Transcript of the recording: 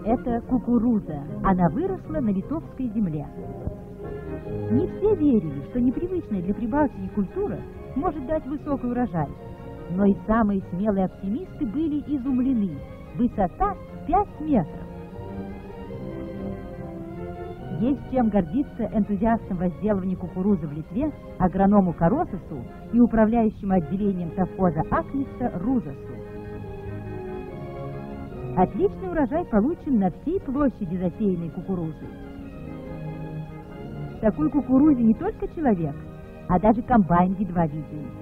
Это кукуруза. Она выросла на литовской земле. Не все верили, что непривычная для Прибалтики культура может дать высокий урожай. Но и самые смелые оптимисты были изумлены. Высота 5 метров. Есть чем гордиться энтузиастам возделывания кукурузы в Литве, агроному Карососу и управляющему отделением совхоза Акниса Рузасу. Отличный урожай получен на всей площади засеянной кукурузы. В такой кукурузе не только человек, а даже комбайн едва виден.